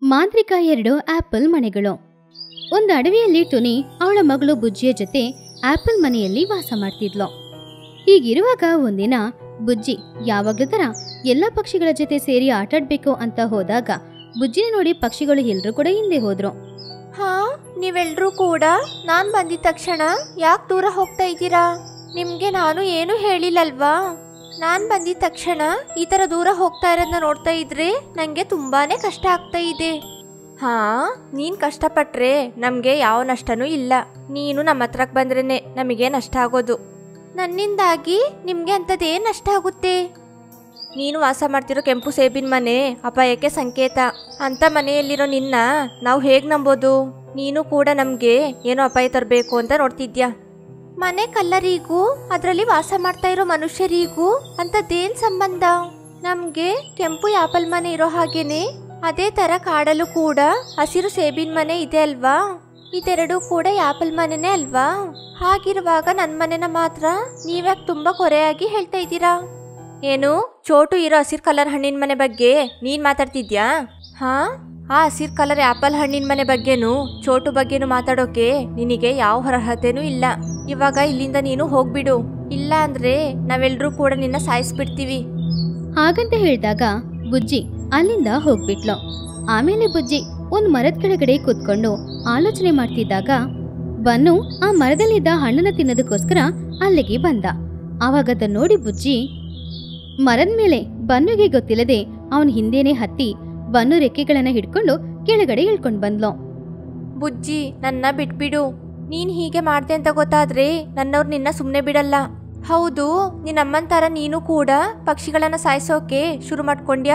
ಮಾಂತ್ರಿಕ 2 ಆಪಲ್ ಮನೆಗಳು. ಒಂದು ಅಡವಿಯಲ್ಲಿ ಟುನಿ ಅವಳ ಮಗಳು ಬುಜ್ಜಿಯ ಜೊತೆ ಆಪಲ್ ಮನೆಯಲ್ಲಿ ವಾಸ ಮಾಡ್ತಿದ್ಲು. ಹೀಗಿರುವಾಗ ಒಂದಿನ ಬುಜ್ಜಿ ಯಾವಾಗ್ಲೂ ತರ ಎಲ್ಲ ಪಕ್ಷಿಗಳ ಜೊತೆ ಸೇರಿ ಆಟಾಡ್ಬೇಕು ಅಂತ ಹೋದಾಗ ಬುಜ್ಜಿನ ನೋಡಿ ಪಕ್ಷಿಗಳು ಎಲ್ಲರೂ ಕೂಡ ಹಿಂದೆ ಹೋದ್ರು. ಹಾ, ನೀವೆಲ್ರೂ ಕೂಡ ನಾನ್ ಬಂದಿದ ತಕ್ಷಣ ಯಾಕೆ ದೂರ ಹೋಗ್ತಾ ಇದ್ದೀರಾ? ನಿಮ್ಗೆ ನಾನು ಏನು ಹೇಳಿಲ್ಲಲ್ವಾ? ನಾನ್ ಬಂದಿದ ತಕ್ಷಣ ಈ ತರ ದೂರ ಹೋಗ್ತಾ ಇರೋದನ್ನ ನೋಡ್ತಾ ಇದ್ರೆ ನಂಗೆ ತುಂಬಾನೇ ಕಷ್ಟ ಆಗ್ತಾ ಇದೆ. ಹಾ, ನೀನ್ ಕಷ್ಟಪಟ್ರೆ ನಮ್ಗೆ ಯಾವ ನಷ್ಟನೂ ಇಲ್ಲ. ನೀನು ನಮ್ಮ ಹತ್ರಕ್ ಬಂದ್ರೇನೆ ನಮಗೆ ನಷ್ಟ ಆಗೋದು. ನನ್ನಿಂದಾಗಿ ನಿಮ್ಗೆ ಅಂತದೇನ್ ನಷ್ಟ ಆಗುತ್ತೆ? ನೀನು ವಾಸ ಮಾಡ್ತಿರೋ ಕೆಂಪು ಸೇಬಿನ ಮನೆ ಅಪಾಯಕ್ಕೆ ಸಂಕೇತ. ಅಂತ ಮನೆಯಲ್ಲಿರೋ ನಿನ್ನ ನಾವು ಹೇಗ್ ನಂಬೋದು? ನೀನು ಕೂಡ ನಮ್ಗೆ ಏನೋ ಅಪಾಯ ತರಬೇಕು ಅಂತ ನೋಡ್ತಿದ್ಯಾ. ಮನೆ ಕಲ್ಲರಿಗೂ ಅದರಲ್ಲಿ ವಾಸ ಮಾಡ್ತಾ ಇರೋ ಮನುಷ್ಯರಿಗೂ ಅಂತದೇನ್ ಸಂಬಂಧ? ನಮ್ಗೆ ಕೆಂಪು ಆಪಲ್ ಮನೆ ಇರೋ ಹಾಗೇನೆ ಅದೇ ತರ ಕಾಡಲು ಕೂಡ ಹಸಿರು ಸೇಬಿನ ಮನೆ ಇದೆ ಅಲ್ವಾ? ಇದೆರಡೂ ಕೂಡ ಆಪಲ್ ಮನೆನೇ ಅಲ್ವಾ? ಹಾಗಿರುವಾಗ ನನ್ನ ಮನೆನ ಮಾತ್ರ ನೀವ್ಯಾಕೆ ತುಂಬಾ ಕೊರೆಯಾಗಿ ಹೇಳ್ತಾ ಇದ್ದೀರಾ? ಏನು ಚೋಟು ಇರೋ ಹಸಿರು ಕಲರ್ ಹಣ್ಣಿನ ಮನೆ ಬಗ್ಗೆ ನೀನ್ ಮಾತಾಡ್ತಿದ್ಯಾ? ಹಾ, ಆ ಹಸಿರು ಕಲರ್ ಆಪಲ್ ಹಣ್ಣಿನ ಮನೆ ಬಗ್ಗೆನು ಚೋಟು ಬಗ್ಗೆನು ಮಾತಾಡೋಕೆ ನಿನಗೆ ಯಾವ ಅರ್ಹತೆನೂ ಇಲ್ಲ. ಇವಾಗ ಇಲ್ಲಿಂದ ನೀನು ಹೋಗ್ಬಿಡು, ಇಲ್ಲ ಅಂದ್ರೆ ನಾವೆಲ್ಲರೂ ಕೂಡ ನಿನ್ನ ಸಾಯಿಸ್ಬಿಡ್ತೀವಿ. ಹಾಗಂತ ಹೇಳಿದಾಗ ಬುಜ್ಜಿ ಅಲ್ಲಿಂದ ಹೋಗ್ಬಿಟ್ಲು. ಆಮೇಲೆ ಬುಜ್ಜಿ ಒಂದ್ ಮರದ ಕೆಳಗಡೆ ಕೂತ್ಕೊಂಡು ಆಲೋಚನೆ ಮಾಡ್ತಿದ್ದಾಗ ಬನ್ನು ಆ ಮರದಲ್ಲಿದ್ದ ಹಣ್ಣನ್ನ ತಿನ್ನೋದಕ್ಕೋಸ್ಕರ ಅಲ್ಲಿಗೆ ಬಂದ. ಆವಾಗದ ನೋಡಿ ಬುಜ್ಜಿ ಮರದ ಮೇಲೆ ಬನ್ನುಗೆ ಗೊತ್ತಿಲ್ಲದೆ ಅವನ ಹಿಂದೆನೆ ಹತ್ತಿ ಬನ್ನು ರೆಕ್ಕೆಗಳನ್ನ ಹಿಡ್ಕೊಂಡು ಕೆಳಗಡೆ ಇಳ್ಕೊಂಡ್ ಬಂದ್ಲು. ಬುಜ್ಜಿ, ನನ್ನ ಬಿಟ್ಬಿಡು. ನೀನ್ ಹೀಗೆ ಮಾಡ್ದೆ ಅಂತ ಗೊತ್ತಾದ್ರೆ ನನ್ನವ್ರು ನಿನ್ನ ಸುಮ್ನೆ ಬಿಡಲ್ಲ. ಹೌದು, ನಿನ್ನಮ್ಮಂತರ ನೀನು ಕೂಡ ಪಕ್ಷಿಗಳನ್ನ ಸಾಯಿಸೋಕೆ ಶುರು ಮಾಡ್ಕೊಂಡ್ಯಾ?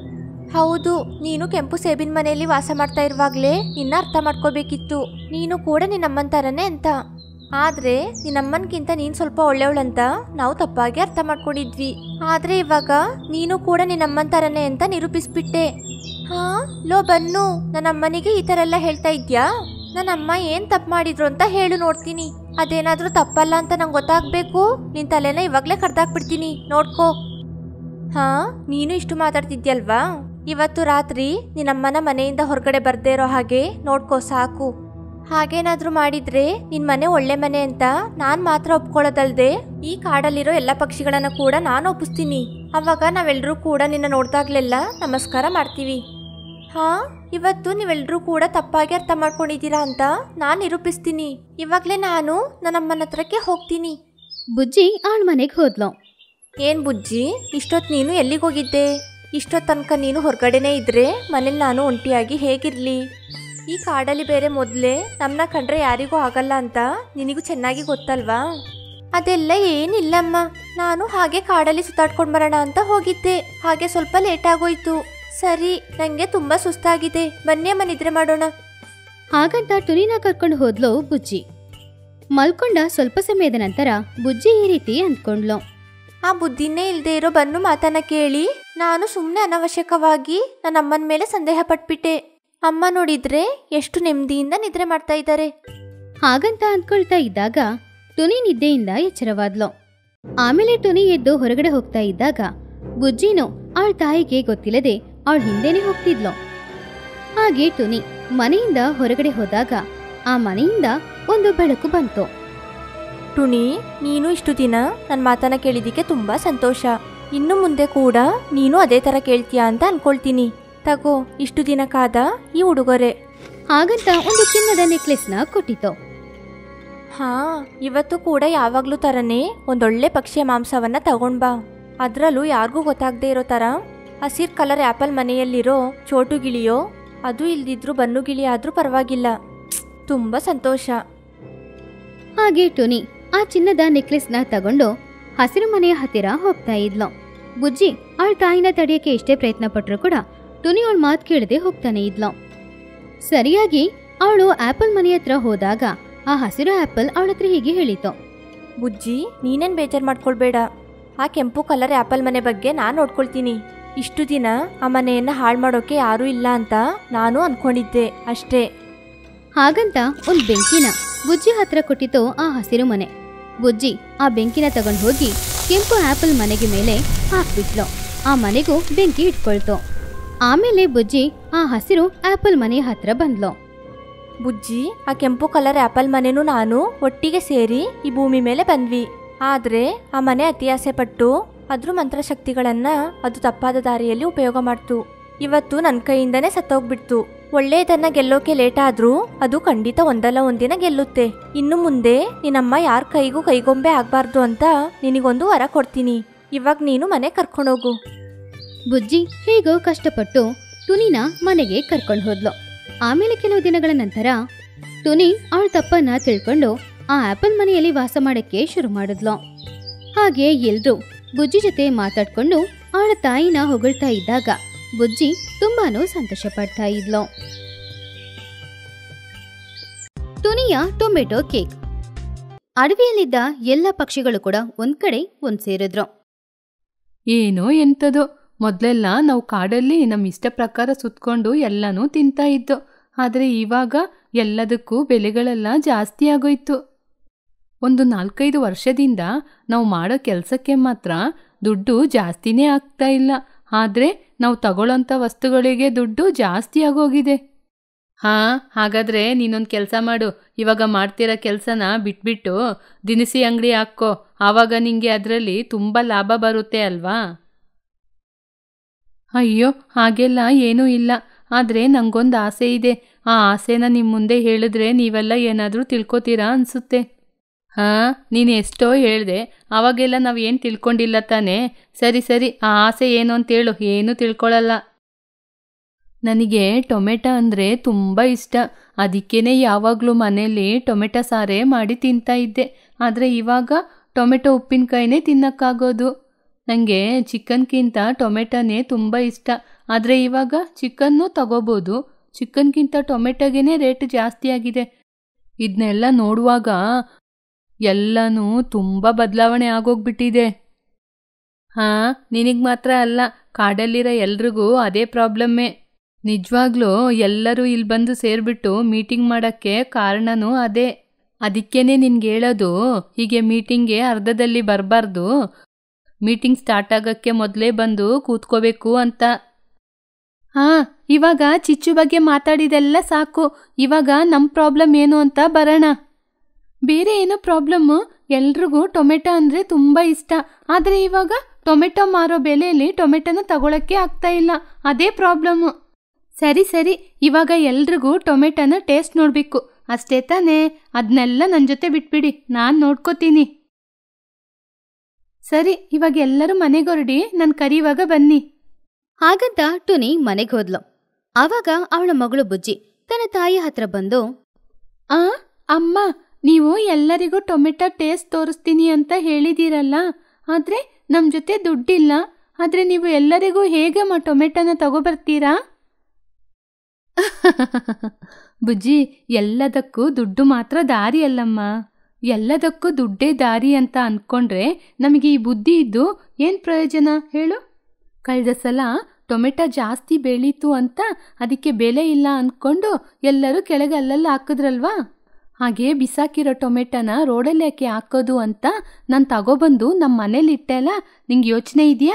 ಹೌದು, ನೀನು ಕೆಂಪು ಸೇಬಿನ ಮನೆಯಲ್ಲಿ ವಾಸ ಮಾಡ್ತಾ ಇರುವಾಗ್ಲೇ ನಿನ್ನ ಅರ್ಥ ಮಾಡ್ಕೋಬೇಕಿತ್ತು. ನೀನು ಕೂಡ ನಿನ್ನಮ್ಮಂತರನೇ ಅಂತ. ಆದ್ರೆ ನಿನ್ನಮ್ಮನ್ಗಿಂತ ನೀನ್ ಸ್ವಲ್ಪ ಒಳ್ಳೆಯವಳಂತ ನಾವು ತಪ್ಪಾಗಿ ಅರ್ಥ ಮಾಡ್ಕೊಂಡಿದ್ವಿ. ಆದ್ರೆ ಇವಾಗ ನೀನು ಕೂಡ ನಿನ್ನಮ್ಮಂತರನೇ ಅಂತ ನಿರೂಪಿಸ್ಬಿಟ್ಟೆ. ಹಾ, ಲೋ ಬನ್ನು, ನನ್ನಮ್ಮನಿಗೆ ಈ ತರ ಎಲ್ಲ ಹೇಳ್ತಾ ಇದ್ಯಾ? ನನ್ನಮ್ಮ ಏನ್ ತಪ್ಪು ಮಾಡಿದ್ರು ಅಂತ ಹೇಳು ನೋಡ್ತೀನಿ. ಅದೇನಾದ್ರೂ ತಪ್ಪಲ್ಲ ಅಂತ ನಂಗೆ ಗೊತ್ತಾಗ್ಬೇಕು. ನಿನ್ ತಲೆನ ಇವಾಗ್ಲೇ ಕರ್ದಾಕ್ಬಿಡ್ತೀನಿ, ನೋಡ್ಕೋ. ಹಾ, ನೀನು ಇಷ್ಟು ಮಾತಾಡ್ತಿದ್ಯಲ್ವಾ? ಇವತ್ತು ರಾತ್ರಿ ನಿನ್ನಮ್ಮನ ಮನೆಯಿಂದ ಹೊರಗಡೆ ಬರ್ದೇ ಇರೋ ಹಾಗೆ ನೋಡ್ಕೋ ಸಾಕು. ಹಾಗೇನಾದ್ರೂ ಮಾಡಿದ್ರೆ ನಿನ್ ಮನೆ ಒಳ್ಳೆ ಮನೆ ಅಂತ ನಾನ್ ಮಾತ್ರ ಒಪ್ಕೊಳ್ಳೋದಲ್ದೆ ಈ ಕಾಡಲ್ಲಿರೋ ಎಲ್ಲ ಪಕ್ಷಿಗಳನ್ನ ಕೂಡ ನಾನು ಒಪ್ಪಿಸ್ತೀನಿ. ಅವಾಗ ನಾವೆಲ್ಲರೂ ಕೂಡ ನಿನ್ನ ನೋಡ್ದಾಗ್ಲೆಲ್ಲ ನಮಸ್ಕಾರ ಮಾಡ್ತೀವಿ. ಹಾ, ಇವತ್ತು ನೀವೆಲ್ಲರೂ ಕೂಡ ತಪ್ಪಾಗಿ ಅರ್ಥ ಮಾಡ್ಕೊಂಡಿದ್ದೀರಾ ಅಂತ ನಾನು ನಿರೂಪಿಸ್ತೀನಿ. ಇವಾಗ್ಲೇ ನಾನು ನನ್ನಮ್ಮನ ಹತ್ರಕ್ಕೆ ಹೋಗ್ತೀನಿ. ಬುಜ್ಜಿ ಆಳ್ ಮನೆಗೆ ಹೋದ್ಲು. ಏನ್ ಬುಜ್ಜಿ, ಇಷ್ಟೊತ್ತು ನೀನು ಎಲ್ಲಿಗೆ ಹೋಗಿದ್ದೆ? ಇಷ್ಟೊತ್ತು ತನಕ ನೀನು ಹೊರಗಡೆನೇ ಇದ್ರೆ ಮನೇಲಿ ನಾನು ಒಂಟಿಯಾಗಿ ಹೇಗಿರ್ಲಿ? ಈ ಕಾಡಲ್ಲಿ ಬೇರೆ ಮೊದಲೇ ನಮ್ಮನ್ನ ಕಂಡ್ರೆ ಯಾರಿಗೂ ಆಗಲ್ಲ ಅಂತ ನಿನಗೂ ಚೆನ್ನಾಗಿ ಗೊತ್ತಲ್ವಾ? ಅದೆಲ್ಲ ಏನಿಲ್ಲಮ್ಮ, ನಾನು ಹಾಗೆ ಕಾಡಲ್ಲಿ ಸುತ್ತಾಡ್ಕೊಂಡು ಬರೋಣ ಅಂತ ಹೋಗಿದ್ದೆ. ಹಾಗೆ ಸ್ವಲ್ಪ ಲೇಟ್ ಆಗೋಯ್ತು. ಸರಿ, ನಂಗೆ ತುಂಬಾ ಸುಸ್ತಾಗಿದೆ, ಬನ್ನಿ ಅಮ್ಮ ನಿದ್ರೆ ಮಾಡೋಣ. ಹಾಗಂತ ಟುನಿನ ಕರ್ಕೊಂಡು ಹೋದ್ಲು ಬುಜ್ಜಿ. ಮಲ್ಕೊಂಡ ಸ್ವಲ್ಪ ಸಮಯದ ನಂತರ ಬುಜ್ಜಿ ಈ ರೀತಿ ಅಂದ್ಕೊಂಡ್ಲು. ಆ ಬುದ್ಧಿನೇ ಇಲ್ದೇ ಇರೋ ಬನ್ನು ಮಾತನ್ನ ಕೇಳಿ ನಾನು ಸುಮ್ಮನೆ ಅನವಶ್ಯಕವಾಗಿ ನನ್ನ ಅಮ್ಮನ ಮೇಲೆ ಸಂದೇಹ ಪಟ್ಬಿಟ್ಟೆ. ಅಮ್ಮ ನೋಡಿದ್ರೆ ಎಷ್ಟು ನೆಮ್ಮದಿಯಿಂದ ನಿದ್ರೆ ಮಾಡ್ತಾ ಇದ್ದಾರೆ. ಹಾಗಂತ ಅಂದ್ಕೊಳ್ತಾ ಇದ್ದಾಗ ಟುನಿ ನಿದ್ದೆಯಿಂದ ಎಚ್ಚರವಾದ್ಲು. ಆಮೇಲೆ ಟುನಿ ಎದ್ದು ಹೊರಗಡೆ ಹೋಗ್ತಾ ಇದ್ದಾಗ ಬುಜ್ಜಿನು ಅವಳ ತಾಯಿಗೆ ಗೊತ್ತಿಲ್ಲದೆ ಅವಳ ಹಿಂದೆನೆ ಹೋಗ್ತಿದ್ಲು. ಹಾಗೆ ಟುನಿ ಮನೆಯಿಂದ ಹೊರಗಡೆ ಹೋದಾಗ ಆ ಮನೆಯಿಂದ ಒಂದು ಬೆಳಕು ಬಂತು. ಟುನಿ, ನೀನು ಇಷ್ಟು ದಿನ ನನ್ನ ಮಾತನ್ನ ಕೇಳಿದಿಕ್ಕೆ ತುಂಬಾ ಸಂತೋಷ. ಇನ್ನು ಮುಂದೆ ಕೂಡ ನೀನು ಅದೇ ತರ ಕೇಳ್ತೀಯಾ ಅಂತ ಅನ್ಕೊಳ್ತೀನಿ. ತಗೋ, ಇಷ್ಟು ದಿನ ಕಾದ ಈ ಉಡುಗೊರೆ. ಹಾಗಂತ ಒಂದು ಚಿನ್ನದ ನೆಕ್ಲೆಸ್ನ ಕೊಟ್ಟಿತು. ಹಾ, ಇವತ್ತು ಕೂಡ ಯಾವಾಗ್ಲೂ ತರನೇ ಒಂದೊಳ್ಳೆ ಪಕ್ಷಿಯ ಮಾಂಸವನ್ನ ತಗೊಂಡ್ ಬಾ. ಅದ್ರಲ್ಲೂ ಯಾರಿಗೂ ಗೊತ್ತಾಗದೆ ಇರೋ ತರ ಹಸಿರು ಕಲರ್ ಆಪಲ್ ಮನೆಯಲ್ಲಿರೋ ಚೋಟು ಗಿಳಿಯೋ, ಅದು ಇಲ್ದಿದ್ರು ಬನ್ನು ಗಿಳಿ ಆದ್ರೂ ಪರವಾಗಿಲ್ಲ. ತುಂಬಾ ಸಂತೋಷ. ಹಾಗೆ ಟುನಿ ಆ ಚಿನ್ನದ ನೆಕ್ಲೆಸ್ನ ತಗೊಂಡು ಹಸಿರು ಮನೆಯ ಹತ್ತಿರ ಹೋಗ್ತಾ ಇದ್ಲು. ಬುಜ್ಜಿ ಅವಳ ತಾಯಿನ ತಡೆಯಕ್ಕೆ ಎಷ್ಟೇ ಪ್ರಯತ್ನ ಪಟ್ರು ಕೂಡ ಟುನಿ ಅವಳ ಮಾತು ಕೇಳದೆ ಹೋಗ್ತಾನೆ ಇದ್ಲು. ಸರಿಯಾಗಿ ಅವಳು ಆಪಲ್ ಮನೆ ಹತ್ರ ಹೋದಾಗ ಆ ಹಸಿರು ಆಪಲ್ ಅವಳ ಹತ್ರ ಹೀಗೆ ಹೇಳಿತು. ಬುಜ್ಜಿ, ನೀನೇನ್ ಬೇಜಾರು ಮಾಡ್ಕೊಳ್ಬೇಡ. ಆ ಕೆಂಪು ಕಲರ್ ಆಪಲ್ ಮನೆ ಬಗ್ಗೆ ನಾನು ನೋಡ್ಕೊಳ್ತೀನಿ. ಇಷ್ಟು ದಿನ ಆ ಮನೆಯನ್ನ ಹಾಳು ಮಾಡೋಕೆ ಯಾರೂ ಇಲ್ಲ ಅಂತ ನಾನು ಅನ್ಕೊಂಡಿದ್ದೆ ಅಷ್ಟೇ. ಹಾಗಂತ ಒಂದು ಬೆಂಕಿನ ಬುಜ್ಜಿ ಹತ್ರ ಕೊಟ್ಟಿತು ಆ ಹಸಿರು ಮನೆ. ಬುಜ್ಜಿ ಆ ಬೆಂಕಿನ ತಗೊಂಡು ಹೋಗಿ ಕೆಂಪು ಆಪಲ್ ಮನೆಗೆ ಮೇಲೆ ಹಾಕ್ಬಿಟ್ಲು. ಆ ಮನೆಗೂ ಬೆಂಕಿ ಇಟ್ಕೊಳ್ತು. ಆಮೇಲೆ ಬುಜ್ಜಿ ಆ ಹಸಿರು ಆಪಲ್ ಮನೆ ಹತ್ರ ಬಂದ್ಲು. ಬುಜ್ಜಿ, ಆ ಕೆಂಪು ಕಲರ್ ಆಪಲ್ ಮನೆನೂ ನಾನು ಒಟ್ಟಿಗೆ ಸೇರಿ ಈ ಭೂಮಿ ಮೇಲೆ ಬಂದ್ವಿ. ಆದ್ರೆ ಆ ಮನೆ ಅತಿ ಆಸೆ ಪಟ್ಟು ಅದ್ರ ಮಂತ್ರಶಕ್ತಿಗಳನ್ನ ಅದು ತಪ್ಪಾದ ದಾರಿಯಲ್ಲಿ ಉಪಯೋಗ ಮಾಡ್ತು. ಇವತ್ತು ನನ್ನ ಕೈಯಿಂದನೇ ಸತ್ತೋಗ್ಬಿಡ್ತು. ಒಳ್ಳೆಯದನ್ನ ಗೆಲ್ಲೋಕೆ ಲೇಟ್ ಆದ್ರೂ ಅದು ಖಂಡಿತ ಒಂದಲ್ಲ ಒಂದಿನ ಗೆಲ್ಲುತ್ತೆ. ಇನ್ನು ಮುಂದೆ ನಿನ್ನಮ್ಮ ಯಾರ ಕೈಗೂ ಕೈಗೊಂಬೆ ಆಗ್ಬಾರ್ದು ಅಂತ ನಿನಗೊಂದು ವರ ಕೊಡ್ತೀನಿ. ಇವಾಗ ನೀನು ಮನೆ ಕರ್ಕೊಂಡೋಗು. ಬುಜ್ಜಿ ಹೇಗೋ ಕಷ್ಟಪಟ್ಟು ಟುನಿನ ಮನೆಗೆ ಕರ್ಕೊಂಡು ಹೋದ್ಲು. ಆಮೇಲೆ ಕೆಲವು ದಿನಗಳ ನಂತರ ಟುನಿ ಅವಳ ತಪ್ಪನ್ನ ತಿಳ್ಕೊಂಡು ಆ ಆಪಲ್ ಮನೆಯಲ್ಲಿ ವಾಸ ಮಾಡಕ್ಕೆ ಶುರು ಮಾಡಿದ್ಲು. ಹಾಗೆ ಎಲ್ರೂ ಬುಜ್ಜಿ ಜೊತೆ ಮಾತಾಡ್ಕೊಂಡು ಅವಳ ತಾಯಿನ ಹೊಗಳ್ತಾ ಇದ್ದಾಗ ಬುಜ್ಜಿ ತುಂಬಾನು ಸಂತೋಷ ಪಡ್ತಾ ಇದ್ಲು. ಟುನಿಯ ಟೊಮೆಟೊ ಕೇಕ್. ಅಡವಿಯಲ್ಲಿದ್ದ ಎಲ್ಲ ಪಕ್ಷಿಗಳು ಕೂಡ ಒಂದ್ ಕಡೆ ಒಂದ್ ಸೇರಿದ್ರು. ಏನೋ ಎಂಥದೋ, ಮೊದಲೆಲ್ಲ ನಾವು ಕಾಡಲ್ಲಿ ನಮ್ಮ ಇಷ್ಟ ಪ್ರಕಾರ ಸುತ್ಕೊಂಡು ಎಲ್ಲನೂ ತಿಂತಾ ಇದ್ದೋ. ಆದರೆ ಇವಾಗ ಎಲ್ಲದಕ್ಕೂ ಬೆಲೆಗಳೆಲ್ಲ ಜಾಸ್ತಿ ಆಗೋಯ್ತು. ಒಂದು 4-5 ವರ್ಷದಿಂದ ನಾವು ಮಾಡೋ ಕೆಲಸಕ್ಕೆ ಮಾತ್ರ ದುಡ್ಡು ಜಾಸ್ತಿನೇ ಆಗ್ತಾ ಇಲ್ಲ. ಆದರೆ ನಾವು ತಗೊಳ್ಳೋಂಥ ವಸ್ತುಗಳಿಗೆ ದುಡ್ಡು ಜಾಸ್ತಿ ಆಗೋಗಿದೆ. ಹಾಗಾದರೆ ನೀನೊಂದು ಕೆಲಸ ಮಾಡು. ಇವಾಗ ಮಾಡ್ತಿರೋ ಕೆಲಸನ ಬಿಟ್ಬಿಟ್ಟು ದಿನಸಿ ಅಂಗಡಿ ಹಾಕ್ಕೋ. ಆವಾಗ ನಿಂಗೆ ಅದರಲ್ಲಿ ತುಂಬ ಲಾಭ ಬರುತ್ತೆ ಅಲ್ವಾ? ಅಯ್ಯೋ, ಹಾಗೆಲ್ಲ ಏನೂ ಇಲ್ಲ. ಆದರೆ ನಂಗೊಂದು ಆಸೆ ಇದೆ. ಆ ಆಸೆನ ನಿಮ್ಮ ಮುಂದೆ ಹೇಳಿದ್ರೆ ನೀವೆಲ್ಲ ಏನಾದರೂ ತಿಳ್ಕೊತೀರಾ ಅನಿಸುತ್ತೆ. ನೀನು ಎಷ್ಟೋ ಹೇಳಿದೆ, ಆವಾಗೆಲ್ಲ ನಾವು ಏನು ತಿಳ್ಕೊಂಡಿಲ್ಲ ತಾನೇ. ಸರಿ, ಆ ಆಸೆ ಏನು ಅಂತೇಳು. ಏನೂ ತಿಳ್ಕೊಳ್ಳಲ್ಲ. ನನಗೆ ಟೊಮೆಟೊ ಅಂದರೆ ತುಂಬ ಇಷ್ಟ. ಅದಕ್ಕೇ ಯಾವಾಗಲೂ ಮನೇಲಿ ಟೊಮೆಟೊ ಸಾರೇ ಮಾಡಿ ತಿಂತಾ ಇದ್ದೆ. ಆದರೆ ಇವಾಗ ಟೊಮೆಟೊ ಉಪ್ಪಿನಕಾಯಿನೇ ತಿನ್ನೋಕ್ಕಾಗೋದು. ನನಗೆ ಚಿಕನ್ಗಿಂತ ಟೊಮೆಟೊನೇ ತುಂಬ ಇಷ್ಟ. ಆದರೆ ಇವಾಗ ಚಿಕನ್ನು ತಗೋಬೋದು. ಚಿಕನ್ಗಿಂತ ಟೊಮೆಟೊಗೇ ರೇಟ್ ಜಾಸ್ತಿ ಆಗಿದೆ. ಇದನ್ನೆಲ್ಲ ನೋಡುವಾಗ ಎಲ್ಲನೂ ತುಂಬ ಬದಲಾವಣೆ ಆಗೋಗ್ಬಿಟ್ಟಿದೆ. ನಿನಗೆ ಮಾತ್ರ ಅಲ್ಲ, ಕಾಡಲ್ಲಿರೋ ಎಲ್ರಿಗೂ ಅದೇ ಪ್ರಾಬ್ಲಮ್ಮೇ. ನಿಜವಾಗ್ಲೂ ಎಲ್ಲರೂ ಇಲ್ಲಿ ಬಂದು ಸೇರಿಬಿಟ್ಟು ಮೀಟಿಂಗ್ ಮಾಡೋಕ್ಕೆ ಕಾರಣನೂ ಅದೇ. ಅದಕ್ಕೇನೆ ನಿನ್ಗೆ ಹೇಳೋದು, ಹೀಗೆ ಮೀಟಿಂಗ್ಗೆ ಅರ್ಧದಲ್ಲಿ ಬರಬಾರ್ದು, ಮೀಟಿಂಗ್ ಸ್ಟಾರ್ಟ್ ಆಗೋಕ್ಕೆ ಮೊದಲೇ ಬಂದು ಕೂತ್ಕೋಬೇಕು ಅಂತ. ಇವಾಗ ಚಿಚ್ಚು ಬಗ್ಗೆ ಮಾತಾಡಿದೆಲ್ಲ ಸಾಕು. ಇವಾಗ ನಮ್ಮ ಪ್ರಾಬ್ಲಮ್ ಏನು ಅಂತ ಬರೋಣ. ಬೇರೆ ಏನೋ ಪ್ರಾಬ್ಲಮ್ಮು. ಎಲ್ರಿಗೂ ಟೊಮೆಟೊ ಅಂದರೆ ತುಂಬ ಇಷ್ಟ. ಆದರೆ ಇವಾಗ ಟೊಮೆಟೊ ಮಾರೋ ಬೆಲೆಯಲ್ಲಿ ಟೊಮೆಟೊನ ತಗೊಳಕ್ಕೆ ಆಗ್ತಾ ಇಲ್ಲ. ಅದೇ ಪ್ರಾಬ್ಲಮ್ಮು. ಸರಿ, ಇವಾಗ ಎಲ್ರಿಗೂ ಟೊಮೆಟೊನ ಟೇಸ್ಟ್ ನೋಡಬೇಕು ಅಷ್ಟೇ ತಾನೇ. ಅದನ್ನೆಲ್ಲ ನನ್ನ ಜೊತೆ ಬಿಟ್ಬಿಡಿ, ನಾನು ನೋಡ್ಕೋತೀನಿ. ಸರಿ, ಇವಾಗ ಎಲ್ಲರೂ ಮನೆಗೆ ಹೊರಡಿ, ನಾನು ಕರೆಯುವಾಗ ಬನ್ನಿ. ಹಾಗಂತ ಟುನಿ ಮನೆಗೆ ಹೋದ್ಲು. ಆವಾಗ ಅವಳ ಮಗಳು ಬುಜ್ಜಿ ತನ್ನ ತಾಯಿ ಹತ್ರ ಬಂದು, ಅಮ್ಮ, ನೀವು ಎಲ್ಲರಿಗೂ ಟೊಮೆಟೊ ಟೇಸ್ಟ್ ತೋರಿಸ್ತೀನಿ ಅಂತ ಹೇಳಿದ್ದೀರಲ್ಲ, ಆದರೆ ನಮ್ಮ ಜೊತೆ ದುಡ್ಡಿಲ್ಲ. ಆದರೆ ನೀವು ಎಲ್ಲರಿಗೂ ಹೇಗೆ ಟೊಮೆಟೊನ ತಗೋಬರ್ತೀರಾ? ಬುಜ್ಜಿ, ಎಲ್ಲದಕ್ಕೂ ದುಡ್ಡು ಮಾತ್ರ ದಾರಿ ಅಲ್ಲಮ್ಮ. ಎಲ್ಲದಕ್ಕೂ ದುಡ್ಡೇ ದಾರಿ ಅಂತ ಅಂದ್ಕೊಂಡ್ರೆ ನಮಗೆ ಈ ಬುದ್ಧಿ ಇದ್ದು ಏನು ಪ್ರಯೋಜನ ಹೇಳು? ಕಳೆದ ಸಲ ಟೊಮೆಟೊ ಜಾಸ್ತಿ ಬೆಳೀತು ಅಂತ ಅದಕ್ಕೆ ಬೆಲೆ ಇಲ್ಲ ಅಂದ್ಕೊಂಡು ಎಲ್ಲರೂ ಕೆಳಗೆ ಅಲ್ಲಲ್ಲಿ ಹಾಕಿದ್ರಲ್ವಾ? ಹಾಗೆ ಬಿಸಾಕಿರೋ ಟೊಮೆಟೊನ ರೋಡಲ್ಲಿ ಯಾಕೆ ಹಾಕೋದು ಅಂತ ನಾನು ತಗೊಬಂದು ನಮ್ಮ ಮನೇಲಿ ಇಟ್ಟೆಲ್ಲ. ನಿಂಗೆ ಯೋಚನೆ ಇದೆಯಾ?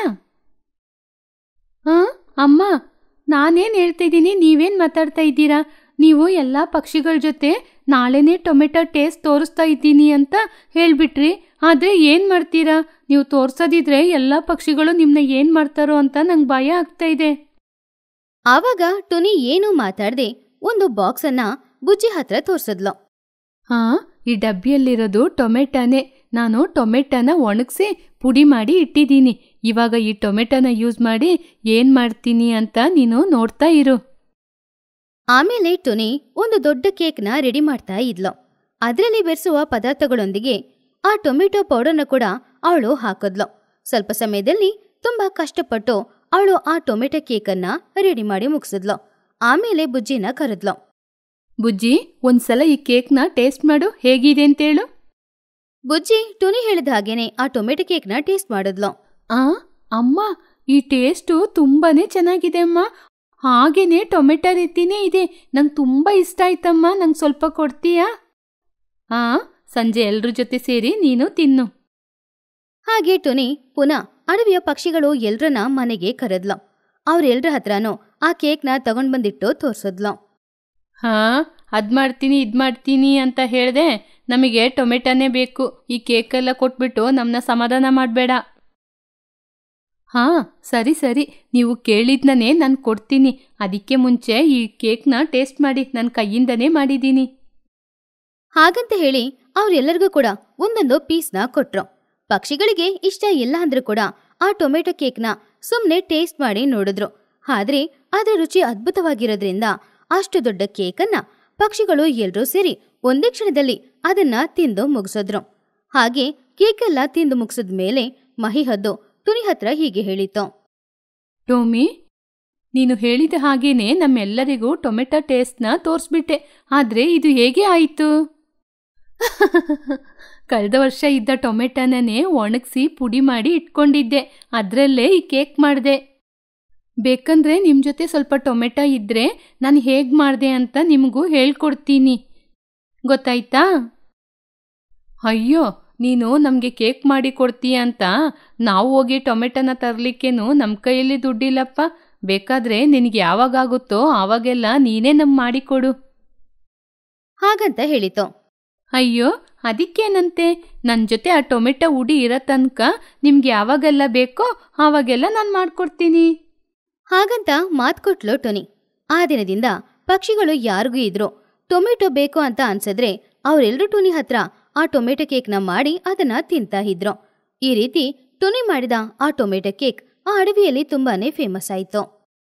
ಅಮ್ಮ, ನಾನೇನು ಹೇಳ್ತಾಯಿದ್ದೀನಿ, ನೀವೇನು ಮಾತಾಡ್ತಾ ಇದ್ದೀರಾ? ನೀವು ಎಲ್ಲ ಪಕ್ಷಿಗಳ ಜೊತೆ ನಾಳೆನೇ ಟೊಮೆಟೊ ಟೇಸ್ಟ್ ತೋರಿಸ್ತಾ ಇದ್ದೀನಿ ಅಂತ ಹೇಳಿಬಿಟ್ರಿ. ಆದರೆ ಏನು ಮಾಡ್ತೀರಾ? ನೀವು ತೋರಿಸೋದಿದ್ರೆ ಎಲ್ಲ ಪಕ್ಷಿಗಳು ನಿಮ್ಮನ್ನ ಏನು ಮಾಡ್ತಾರೋ ಅಂತ ನಂಗೆ ಭಯ ಆಗ್ತಾ ಇದೆ. ಆವಾಗ ಟುನಿ ಏನೂ ಮಾತಾಡದೆ ಒಂದು ಬಾಕ್ಸನ್ನು ಬುಜ್ಜಿ ಹತ್ರ ತೋರಿಸಿದ್ಲು. ಈ ಡಬ್ಬಿಯಲ್ಲಿರೋದು ಟೊಮೆಟೊನೇ. ನಾನು ಟೊಮೆಟೊನ ಒಣಗಿಸಿ ಪುಡಿ ಮಾಡಿ ಇಟ್ಟಿದ್ದೀನಿ. ಇವಾಗ ಈ ಟೊಮೆಟೊನ ಯೂಸ್ ಮಾಡಿ ಏನು ಮಾಡ್ತೀನಿ ಅಂತ ನೀನು ನೋಡ್ತಾ ಇರು. ಆಮೇಲೆ ಟುನಿ ಒಂದು ದೊಡ್ಡ ಕೇಕ್ನ ರೆಡಿ ಮಾಡ್ತಾ ಇದ್ಲು. ಅದರಲ್ಲಿ ಬೆರೆಸುವ ಪದಾರ್ಥಗಳೊಂದಿಗೆ ಆ ಟೊಮೆಟೊ ಪೌಡರ್ನ ಕೂಡ ಅವಳು ಹಾಕಿದ್ಲು. ಸ್ವಲ್ಪ ಸಮಯದಲ್ಲಿ ತುಂಬಾ ಕಷ್ಟಪಟ್ಟು ಅವಳು ಆ ಟೊಮೆಟೊ ಕೇಕನ್ನ ರೆಡಿ ಮಾಡಿ ಮುಗಿಸಿದ್ಲು. ಆಮೇಲೆ ಬುಜ್ಜಿನ ಕರೆದ್ಲು. ಬುಜ್ಜಿ, ಒಂದ್ಸಲ ಈ ಕೇಕ್ನ ಟೇಸ್ಟ್ ಮಾಡು, ಹೇಗಿದೆ ಅಂತೇಳು. ಬುಜ್ಜಿ ಟುನಿ ಹೇಳಿದ ಹಾಗೇನೆ ಆ ಟೊಮೆಟೊ ಕೇಕ್ನ ಟೇಸ್ಟ್ ಮಾಡಿದ್ಲು. ಅಮ್ಮ, ಈ ಟೇಸ್ಟು ತುಂಬಾನೇ ಚೆನ್ನಾಗಿದೆ ಅಮ್ಮ. ಹಾಗೇನೆ ಟೊಮೆಟೊ ರೀತಿನೇ ಇದೆ. ನಂಗೆ ತುಂಬ ಇಷ್ಟ ಆಯ್ತಮ್ಮ. ನಂಗೆ ಸ್ವಲ್ಪ ಕೊಡ್ತೀಯಾ? ಸಂಜೆ ಎಲ್ರ ಜೊತೆ ಸೇರಿ ನೀನು ತಿನ್ನು. ಹಾಗೆ ಟುನಿ ಪುನಃ ಅಡವಿಯ ಪಕ್ಷಿಗಳು ಎಲ್ರನ್ನ ಮನೆಗೆ ಕರೆದ್ಲು. ಅವ್ರೆಲ್ರ ಹತ್ರನೂ ಆ ಕೇಕ್ನ ತಗೊಂಡ್ ಬಂದಿಟ್ಟು ತೋರ್ಸಿದ್ಲು. ಹಾಂ, ಅದು ಮಾಡ್ತೀನಿ ಇದು ಮಾಡ್ತೀನಿ ಅಂತ ಹೇಳಿದೆ. ನಮಗೆ ಟೊಮೆಟೊನೇ ಬೇಕು. ಈ ಕೇಕೆಲ್ಲ ಕೊಟ್ಬಿಟ್ಟು ನಮ್ಮನ್ನ ಸಮಾಧಾನ ಮಾಡಬೇಡ. ಹಾಂ, ಸರಿ ಸರಿ, ನೀವು ಕೇಳಿದ್ನೇ ನಾನು ಕೊಡ್ತೀನಿ. ಅದಕ್ಕೆ ಮುಂಚೆ ಈ ಕೇಕ್ನ ಟೇಸ್ಟ್ ಮಾಡಿ, ನನ್ನ ಕೈಯಿಂದನೇ ಮಾಡಿದ್ದೀನಿ. ಹಾಗಂತ ಹೇಳಿ ಅವ್ರೆಲ್ಲರಿಗೂ ಕೂಡ ಒಂದೊಂದು ಪೀಸ್ನ ಕೊಟ್ರು. ಪಕ್ಷಿಗಳಿಗೆ ಇಷ್ಟ ಇಲ್ಲ ಅಂದ್ರೂ ಕೂಡ ಆ ಟೊಮೆಟೊ ಕೇಕ್ನ ಸುಮ್ಮನೆ ಟೇಸ್ಟ್ ಮಾಡಿ ನೋಡಿದ್ರು. ಆದ್ರೆ ಅದರ ರುಚಿ ಅದ್ಭುತವಾಗಿರೋದ್ರಿಂದ ಅಷ್ಟು ದೊಡ್ಡ ಕೇಕನ್ನ ಪಕ್ಷಿಗಳು ಎಲ್ಲರೂ ಸೇರಿ ಒಂದೇ ಕ್ಷಣದಲ್ಲಿ ಅದನ್ನ ತಿಂದು ಮುಗಿಸಿದ್ರು. ಹಾಗೆ ಕೇಕೆಲ್ಲ ತಿಂದು ಮುಗಿಸಿದ ಮೇಲೆ ಮಹಿಹದ್ದು ಟುನಿ ಹತ್ರ ಹೀಗೆ ಹೇಳಿತು. ಟೋಮಿ, ನೀನು ಹೇಳಿದ ಹಾಗೇನೆ ನಮ್ಮೆಲ್ಲರಿಗೂ ಟೊಮೆಟೊ ಟೇಸ್ಟ್ನ ತೋರಿಸ್ಬಿಟ್ಟೆ. ಆದರೆ ಇದು ಹೇಗೆ ಆಯಿತು? ಕಳೆದ ವರ್ಷ ಇದ್ದ ಟೊಮೆಟೊನೇ ಒಣಗಿಸಿ ಪುಡಿ ಮಾಡಿ ಇಟ್ಕೊಂಡಿದ್ದೆ. ಅದರಲ್ಲೇ ಈ ಕೇಕ್ ಮಾಡಿದೆ. ಬೇಕಂದ್ರೆ ನಿಮ್ಮ ಜೊತೆ ಸ್ವಲ್ಪ ಟೊಮೆಟೊ ಇದ್ದರೆ ನಾನು ಹೇಗೆ ಮಾಡಿದೆ ಅಂತ ನಿಮಗೂ ಹೇಳ್ಕೊಡ್ತೀನಿ, ಗೊತ್ತಾಯ್ತಾ? ಅಯ್ಯೋ, ನೀನು ನಮಗೆ ಕೇಕ್ ಮಾಡಿ ಕೊಡ್ತೀಯ ಅಂತ ನಾವು ಹೋಗಿ ಟೊಮೆಟೊನ ತರಲಿಕ್ಕೇನು ನಮ್ಮ ಕೈಯಲ್ಲಿ ದುಡ್ಡಿಲ್ಲಪ್ಪ. ಬೇಕಾದರೆ ನಿನಗೆ ಯಾವಾಗಾಗುತ್ತೋ ಆವಾಗೆಲ್ಲ ನೀನೇ ನಮ್ಗೆ ಮಾಡಿಕೊಡು. ಹಾಗಂತ ಹೇಳಿತು. ಅಯ್ಯೋ, ಅದಕ್ಕೇನಂತೆ, ನನ್ನ ಜೊತೆ ಆ ಟೊಮೆಟೊ ಹುಡಿ ಇರೋ ತನಕ ನಿಮ್ಗೆ ಯಾವಾಗೆಲ್ಲ ಬೇಕೋ ಆವಾಗೆಲ್ಲ ನಾನು ಮಾಡಿಕೊಡ್ತೀನಿ. ಹಾಗಂತ ಮಾತು ಕೊಟ್ಲು ಟೊನಿ. ಆ ದಿನದಿಂದ ಪಕ್ಷಿಗಳು ಯಾರಿಗೂ ಇದ್ರು ಟೊಮೆಟೊ ಬೇಕು ಅಂತ ಅನ್ಸಿದ್ರೆ ಅವರೆಲ್ಲರೂ ಟೊನಿ ಹತ್ರ ಆ ಟೊಮೆಟೊ ಕೇಕ್ನ ಮಾಡಿ ಅದನ್ನ ತಿಂತಾ ಇದ್ರು. ಈ ರೀತಿ ಟೊನಿ ಮಾಡಿದ ಆ ಟೊಮೆಟೊ ಕೇಕ್ ಆ ಅಡವಿಯಲ್ಲಿ ತುಂಬಾನೇ ಫೇಮಸ್ ಆಯಿತು.